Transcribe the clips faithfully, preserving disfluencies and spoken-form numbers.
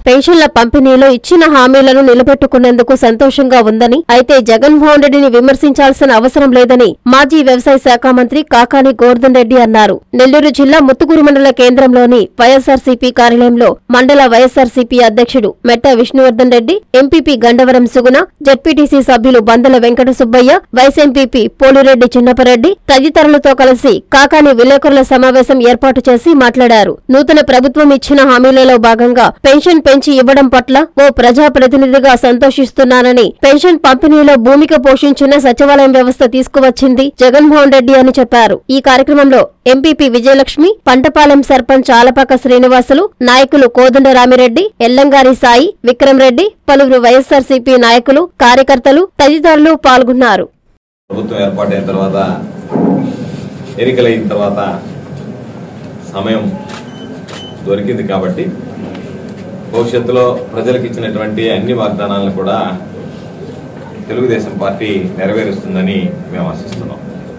పెన్షన్ల పంపిణీలో ఇచ్చిన హామీలను నిలబెట్టుకునేందుకు సంతోషంగా ఉందని, అయితే జగన్మోహన్ రెడ్డిని విమర్శించాల్సిన అవసరం లేదని మాజీ వ్యవసాయ శాఖ మంత్రి కాకాని గోవర్ధన్ రెడ్డి అన్నారు. నెల్లూరు జిల్లా ముత్తుకూరు మండల కేంద్రంలోని వైఎస్సార్సీపీ కార్యాలయంలో మండల వైఎస్సార్సీపీ అధ్యక్షుడు మెట్ట విష్ణువర్ధన్ రెడ్డి, ఎంపీపీ గండవరం సుగుణ, జెడ్పీటీసీ సభ్యులు బందల వెంకట సుబ్బయ్య, వైస్ ఎంపీపీ పోలిరెడ్డి చిన్నపరెడ్డి తదితరులతో కలిసి కాకాని విలేకరుల సమావేశం ఏర్పాటు చేసి మాట్లాడారు. నూతన ప్రభుత్వం ఇచ్చిన హామీలలో భాగంగా పెన్షన్ పెంచి ఇవ్వడం పట్ల ఓ ప్రజాప్రతినిధిగా సంతోషిస్తున్నానని, పెన్షన్ పంపిణీలో భూమిక పోషించిన సచివాలయం వ్యవస్థ తీసుకువచ్చింది జగన్మోహన్ రెడ్డి అని చెప్పారు. ఈ కార్యక్రమంలో ఎంపీపీ విజయలక్ష్మి, పంటపాలెం సర్పంచ్ ఆలపాక శ్రీనివాసులు, నాయకులు కోదండ రామిరెడ్డి, ఎల్లంగారి సాయి, విక్రమ్ రెడ్డి, పలువురు వైఎస్సార్సీపీ నాయకులు, కార్యకర్తలు తదితరులు పాల్గొన్నారు. ప్రభుత్వం ఏర్పాటైన తర్వాత, ఎన్నికలైన తర్వాత సమయం దొరికింది కాబట్టి భవిష్యత్తులో ప్రజలకు ఇచ్చినటువంటి అన్ని వాగ్దానాలను కూడా తెలుగుదేశం పార్టీ నెరవేరుస్తుందని మేము ఆశిస్తున్నాం.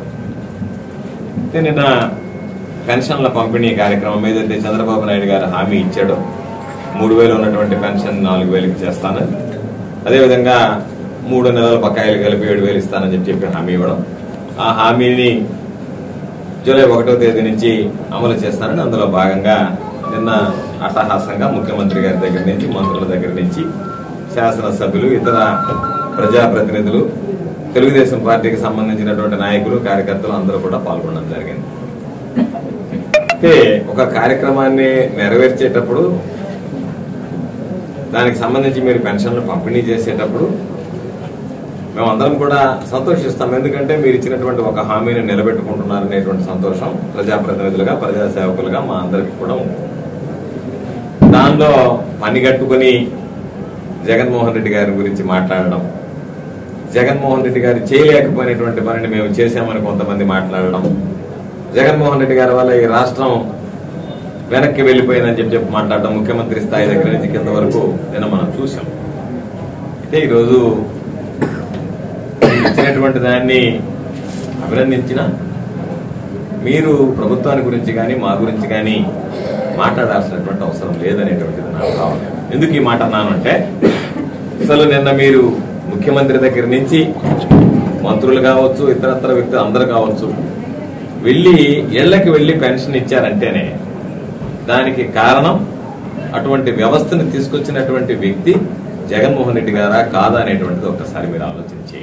నిన్న పెన్షన్ల పంపిణీ కార్యక్రమం ఏదైతే చంద్రబాబు నాయుడు గారు హామీ ఇచ్చాడో, మూడు వేలు ఉన్నటువంటి పెన్షన్ నాలుగు వేలకి చేస్తానని, అదేవిధంగా మూడు నెలల బకాయిలు కలిపి ఏడు వేలు ఇస్తానని చెప్పి హామీ ఇవ్వడం, ఆ హామీని జూలై ఒకటో తేదీ నుంచి అమలు చేస్తానని, అందులో భాగంగా నిన్న అట్టహాసంగా ముఖ్యమంత్రి గారి దగ్గర నుంచి, మంత్రుల దగ్గర నుంచి, శాసనసభ్యులు, ఇతర ప్రజాప్రతినిధులు, తెలుగుదేశం పార్టీకి సంబంధించినటువంటి నాయకులు, కార్యకర్తలు అందరూ కూడా పాల్గొనడం జరిగింది. అయితే ఒక కార్యక్రమాన్ని నెరవేర్చేటప్పుడు, దానికి సంబంధించి మీరు పెన్షన్లు పంపిణీ చేసేటప్పుడు మేమందరం కూడా సంతోషిస్తాం. ఎందుకంటే మీరు ఇచ్చినటువంటి ఒక హామీని నిలబెట్టుకుంటున్నారనేటువంటి సంతోషం ప్రజాప్రతినిధులుగా, ప్రజాసేవకులుగా మా అందరికీ కూడా ఉంది. దానిలో పనిగట్టుకుని జగన్మోహన్ రెడ్డి గారి గురించి మాట్లాడడం, జగన్మోహన్ రెడ్డి గారు చేయలేకపోయినటువంటి పనిని మేము చేశామని కొంతమంది మాట్లాడడం, జగన్మోహన్ రెడ్డి గారి వల్ల ఈ రాష్ట్రం వెనక్కి వెళ్లిపోయిందని చెప్పి చెప్పి మాట్లాడడం, ముఖ్యమంత్రి స్థాయి దగ్గర నుంచి కింద వరకు నిన్న మనం చూసాం. అయితే ఈరోజు ఇచ్చినటువంటి దాన్ని అభినందించిన మీరు ప్రభుత్వాన్ని గురించి కానీ మా గురించి కానీ మాట్లాడాల్సినటువంటి అవసరం లేదనేటువంటిది నాకు కావాలి. ఎందుకు ఈ మాట అన్నాను అంటే, అసలు నిన్న మీరు ముఖ్యమంత్రి దగ్గర నుంచి మంత్రులు కావచ్చు, ఇతరత్ర వ్యక్తులు అందరూ కావచ్చు, వెళ్లి ఇళ్లకి వెళ్లి పెన్షన్ ఇచ్చారంటేనే దానికి కారణం అటువంటి వ్యవస్థను తీసుకొచ్చినటువంటి వ్యక్తి జగన్మోహన్ రెడ్డి గారా కాదా అనేటువంటిది ఒక్కసారి మీరు ఆలోచించి,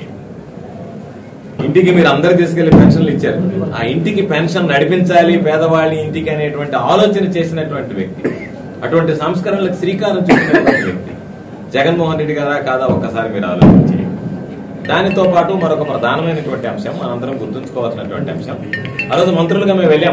ఇంటికి మీరు అందరు తీసుకెళ్లి పెన్షన్లు ఇచ్చారు, ఆ ఇంటికి పెన్షన్ నడిపించాలి పేదవాళ్ళ ఇంటికి అనేటువంటి ఆలోచన చేసినటువంటి వ్యక్తి, అటువంటి సంస్కరణలకు శ్రీకారం చుట్టినటువంటి వ్యక్తి జగన్మోహన్ రెడ్డి గారా కాదా ఒక్కసారి మీరు ఆలోచించి. దానితో పాటు మరొక ప్రధానమైనటువంటి అంశం మనందరం గుర్తుంచుకోవాల్సినటువంటి అంశం, ఆ రోజు మంత్రులుగా మేము వెళ్ళాం,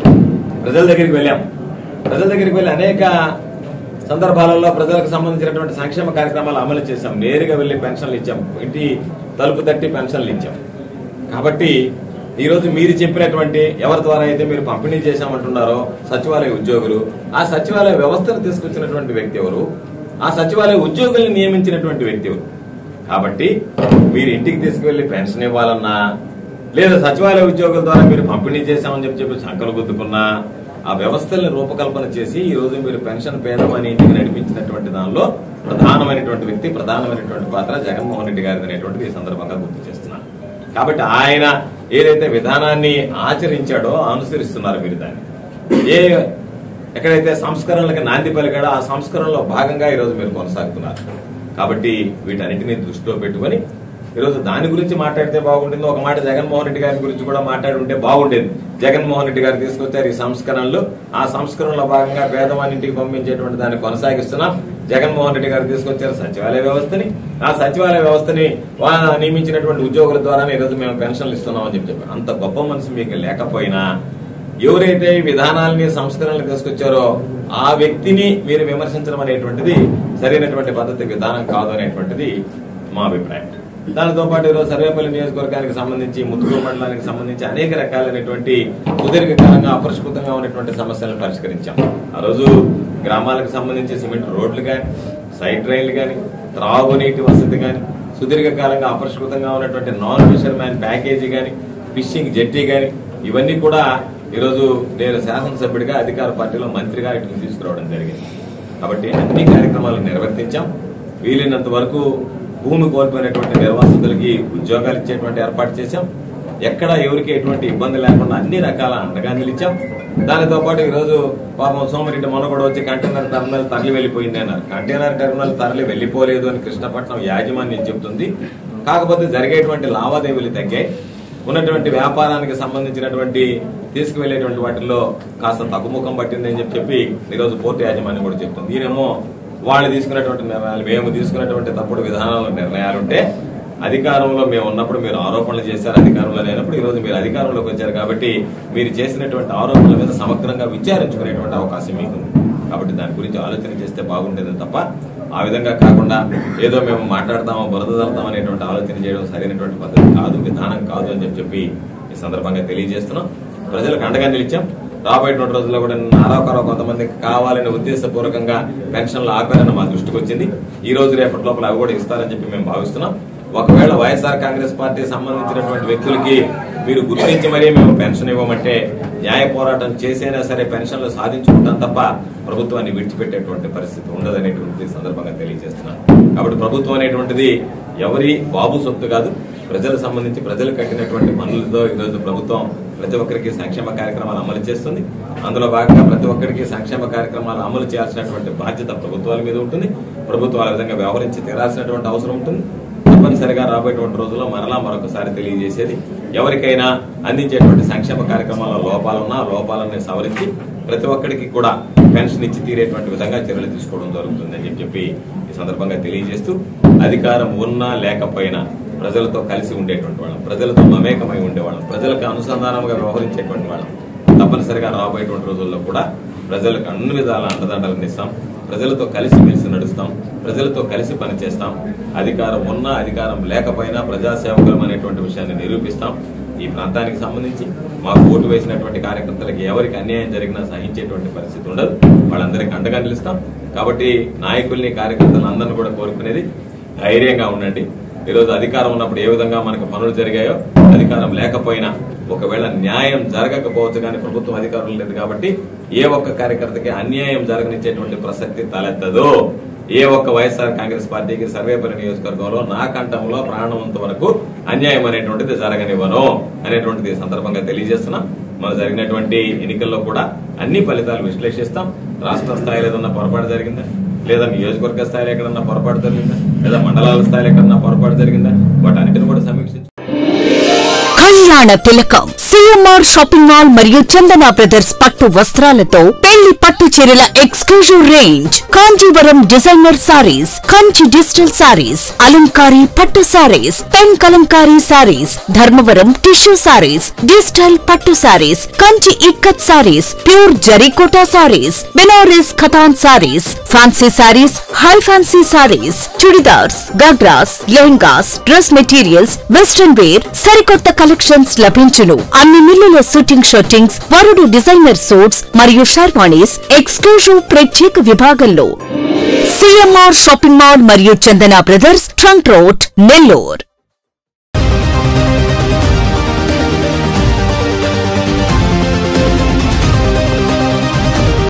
ప్రజల దగ్గరికి వెళ్ళాం, ప్రజల దగ్గరికి వెళ్ళి అనేక సందర్భాలలో ప్రజలకు సంబంధించినటువంటి సంక్షేమ కార్యక్రమాలు అమలు చేశాం. నేరుగా వెళ్లి పెన్షన్లు ఇచ్చాం, ఇంటి తలుపు తట్టి పెన్షన్లు ఇచ్చాం. కాబట్టి ఈ రోజు మీరు చెప్పినటువంటి ఎవరి ద్వారా అయితే మీరు పంపిణీ చేశామంటున్నారో సచివాలయ ఉద్యోగులు, ఆ సచివాలయ వ్యవస్థను తీసుకొచ్చినటువంటి వ్యక్తి ఎవరు, ఆ సచివాలయ ఉద్యోగుల్ని నియమించినటువంటి వ్యక్తి ఎవరు. కాబట్టి మీరు ఇంటికి తీసుకువెళ్లి పెన్షన్ ఇవ్వాలన్నా, లేదా సచివాలయ ఉద్యోగుల ద్వారా మీరు పంపిణీ చేశామని చెప్పి చెప్పి సంకలు గుద్దుకున్నా, ఆ వ్యవస్థల్ని రూపకల్పన చేసి ఈ రోజు మీరు పెన్షన్ పేదమని ఇంటికి నడిపించినటువంటి దానిలో ప్రధానమైనటువంటి వ్యక్తి, ప్రధానమైనటువంటి పాత్ర జగన్మోహన్ రెడ్డి గారిది అనేటువంటిది ఈ సందర్భంగా గుర్తు చేస్తున్నాను. కాబట్టి ఆయన ఏదైతే విధానాన్ని ఆచరించాడో అనుసరిస్తున్నారు మీరు దాన్ని. ఏ ఎక్కడైతే సంస్కరణలకు నాంది పలికాడో ఆ సంస్కరణలో భాగంగా ఈరోజు మీరు కొనసాగుతున్నారు. కాబట్టి వీటన్నిటినీ దృష్టిలో పెట్టుకుని ఈరోజు దాని గురించి మాట్లాడితే బాగుంటుంది. ఒక మాట జగన్మోహన్ రెడ్డి గారి గురించి కూడా మాట్లాడి ఉంటే బాగుండేది. జగన్మోహన్ రెడ్డి గారు తీసుకొచ్చారు ఈ సంస్కరణలు, ఆ సంస్కరణలో భాగంగా పేదవాని ఇంటికి పంపించేటువంటి దాన్ని కొనసాగిస్తున్నాం. జగన్మోహన్ రెడ్డి గారు తీసుకొచ్చారు సచివాలయ వ్యవస్థని, ఆ సచివాలయ వ్యవస్థని నియమించినటువంటి ఉద్యోగుల ద్వారానే ఈరోజు మేము పెన్షన్లు ఇస్తున్నామని చెప్పి చెప్పారు. అంత గొప్ప మనసు మీకు లేకపోయినా ఎవరైతే ఈ విధానాలని సంస్కరణలు తీసుకొచ్చారో ఆ వ్యక్తిని మీరు విమర్శించడం అనేటువంటిది సరైనటువంటి పద్ధతి, విధానం కాదు అనేటువంటిది మా అభిప్రాయం. దానితో పాటు ఈరోజు సర్వేపల్లి నియోజకవర్గానికి సంబంధించి, ముత్తుకూరు మండలానికి సంబంధించి అనేక రకాలైనటువంటి సుదీర్ఘకాలంగా అపరిష్కృతంగా ఉన్నటువంటి సమస్యలను పరిష్కరించాం. ఆ రోజు గ్రామాలకు సంబంధించి సిమెంట్ రోడ్లు కానీ, సైడ్ రైళ్లు కానీ, త్రాగునీటి వసతి కానీ, సుదీర్ఘకాలంగా అపరిష్కృతంగా ఉన్నటువంటి నాన్ ఫిషర్ మ్యాన్ ప్యాకేజీ కానీ, ఫిషింగ్ జెట్టి కానీ, ఇవన్నీ కూడా ఈరోజు నేను శాసనసభ్యుడిగా అధికార పార్టీలో మంత్రిగా ఇటు తీసుకురావడం జరిగింది. కాబట్టి అన్ని కార్యక్రమాలు నిర్వర్తించాం. వీలైనంత వరకు భూమి కోల్పోయినటువంటి నిర్వాసితులకి ఉద్యోగాలు ఇచ్చేటువంటి ఏర్పాటు చేశాం. ఎక్కడ ఎవరికి ఎటువంటి ఇబ్బంది లేకుండా అన్ని రకాల అండగా నిలిచాం. దానితో పాటు ఈరోజు పాపం సోమిరెడ్డి మొన్న కూడా వచ్చి కంటైనర్ టెర్మినల్ తరలి వెళ్లిపోయింది అన్నారు. కంటైనర్ టెర్మినల్ తరలి వెళ్లిపోలేదు అని కృష్ణపట్నం యాజమాన్యం చెబుతుంది. కాకపోతే జరిగేటువంటి లావాదేవీలు తగ్గాయి. ఉన్నటువంటి వ్యాపారానికి సంబంధించినటువంటి తీసుకువెళ్లేటువంటి వాటిల్లో కాస్త తగ్గుముఖం పట్టిందని చెప్పి చెప్పి ఈరోజు పోర్టు యాజమాన్యం కూడా చెప్తుంది. దీనేమో వాళ్ళు తీసుకున్నటువంటి నిర్ణయాలు, మేము తీసుకున్నటువంటి తప్పుడు విధానాల నిర్ణయాలుంటే అధికారంలో మేము ఉన్నప్పుడు మీరు ఆరోపణలు చేశారు, అధికారంలో లేనప్పుడు ఈ రోజు మీరు అధికారంలోకి వచ్చారు కాబట్టి మీరు చేసినటువంటి ఆరోపణల మీద సమగ్రంగా విచారించుకునేటువంటి అవకాశం మీకు ఉంది. కాబట్టి దాని గురించి ఆలోచన చేస్తే బాగుంటుంది తప్ప ఆ విధంగా కాకుండా ఏదో మేము మాట్లాడతామో బురద జల్లుతాం అనేటువంటి ఆలోచన చేయడం సరైనటువంటి పద్ధతి కాదు, విధానం కాదు అని చెప్పి చెప్పి ఈ సందర్భంగా తెలియజేస్తున్నాం. ప్రజలకు అండగా నిలిచాం. రాబోయేటువంటి రోజుల్లో కూడా నారాకరో కొంతమందికి కావాలని ఉద్దేశపూర్వకంగా పెన్షన్లు ఆపారని మా దృష్టికి వచ్చింది. ఈ రోజు రేపటి లోపల అవి కూడా ఇస్తారని చెప్పి మేము భావిస్తున్నాం. ఒకవేళ వైఎస్ఆర్ కాంగ్రెస్ పార్టీ సంబంధించినటువంటి వ్యక్తులకి మీరు గుర్తించి మరీ మేము పెన్షన్ ఇవ్వమంటే న్యాయ పోరాటం చేసైనా సరే పెన్షన్లు సాధించుకుంటాం తప్ప ప్రభుత్వాన్ని విడిచిపెట్టేటువంటి పరిస్థితి ఉండదనేటువంటి సందర్భంగా తెలియజేస్తున్నాను. కాబట్టి ప్రభుత్వం అనేటువంటిది ఎవరి బాబు సొత్తు కాదు, ప్రజలకు సంబంధించి ప్రజలు కట్టినటువంటి పనులతో ఈరోజు ప్రభుత్వం ప్రతి ఒక్కరికి సంక్షేమ కార్యక్రమాలు అమలు చేస్తుంది. అందులో భాగంగా ప్రతి ఒక్కరికి సంక్షేమ కార్యక్రమాలు అమలు చేయాల్సినటువంటి బాధ్యత ప్రభుత్వాల మీద ఉంటుంది. ప్రభుత్వాల విధంగా వ్యవహరించి తీరాల్సినటువంటి అవసరం ఉంటుంది. తప్పనిసరిగా రాబోయేటువంటి రోజుల్లో మరలా మరొకసారి తెలియజేసేది, ఎవరికైనా అందించేటువంటి సంక్షేమ కార్యక్రమాల లోపాలున్నా లోపాలని సవరించి ప్రతి ఒక్కరికి కూడా పెన్షన్ ఇచ్చి తీరేటువంటి విధంగా చర్యలు తీసుకోవడం జరుగుతుందని చెప్పి ఈ సందర్భంగా తెలియజేస్తూ, అధికారం ఉన్నా లేకపోయినా ప్రజలతో కలిసి ఉండేటువంటి వాళ్ళం, ప్రజలతో మమేకమై ఉండేవాళ్ళం, ప్రజలకు అనుసంధానంగా వ్యవహరించేటువంటి వాళ్ళం. తప్పనిసరిగా రాబోయేటువంటి రోజుల్లో కూడా ప్రజలకు అన్ని విధాల అండదండలను ఇస్తాం. ప్రజలతో కలిసి మెలిసి నడుస్తాం, ప్రజలతో కలిసి పనిచేస్తాం. అధికారం ఉన్నా అధికారం లేకపోయినా ప్రజాసేవకులం అనేటువంటి విషయాన్ని నిరూపిస్తాం. ఈ ప్రాంతానికి సంబంధించి మాకు ఓటు వేసినటువంటి కార్యకర్తలకి ఎవరికి అన్యాయం జరిగినా సహించేటువంటి పరిస్థితి ఉండదు. వాళ్ళందరికీ అండగా నిలుస్తాం. కాబట్టి నాయకుల్ని కార్యకర్తలను అందరినీ కూడా కోరుకునేది ధైర్యంగా ఉండండి. ఈరోజు అధికారం ఉన్నప్పుడు ఏ విధంగా మనకు పనులు జరిగాయో అధికారం లేకపోయినా ఒకవేళ న్యాయం జరగకపోవచ్చు కానీ ప్రభుత్వం అధికారులు లేదు కాబట్టి ఏ ఒక్క కార్యకర్తకి అన్యాయం జరగనిచ్చేటువంటి ప్రసక్తి తలెత్తదు. ఏ ఒక్క వైఎస్ఆర్ కాంగ్రెస్ పార్టీకి సర్వేపల్లి నియోజకవర్గంలో నా కంఠంలో ప్రాణవంత వరకు అన్యాయం అనేటువంటిది జరగనివ్వను అనేటువంటిది సందర్భంగా తెలియజేస్తున్నాం. మన జరిగినటువంటి ఎన్నికల్లో కూడా అన్ని ఫలితాలు విశ్లేషిస్తాం. రాష్ట్ర స్థాయిలో ఏదన్నా పొరపాటు జరిగిందా, లేదా నియోజకవర్గ స్థాయిలో ఎక్కడన్నా పొరపాటు జరిగిందా, లేదా మండలాల స్థాయిలో ఎక్కడన్నా పొరపాటు జరిగిందా, వాటన్నిటిని కూడా సమీక్షించి కళ్యాణ తిలకం సిఎంఆర్ షాపింగ్ మాల్ మరియు చందన బ్రదర్స్ పట్టు వస్త్రాలతో పెళ్లి పట్టు చీరల exclusive range, Kanjeevaram designer sarees, Kanchi digital sarees, Alankari పట్టు sarees, pen Kalamkari sarees, Dharmavaram tissue sarees, digital పట్టు sarees, Kanchi Ikkat sarees, pure Zarikota sarees, Banaras Katan sarees, fancy sarees, high fancy sarees, chudidars, ghagras, lehengas, dress materials, western wear, సరికొత్త కలెక్షన్స్ లభించును. అన్ని మిల్లుల షూటింగ్ షూటింగ్స్, వరుడు డిజైనర్ సూట్స్ మరియు sherwanis exclusive ప్రత్యేక విభాగంలో సిఎంఆర్ షాపింగ్ మాల్ మరియు Chandana brothers trunk road, Nellore.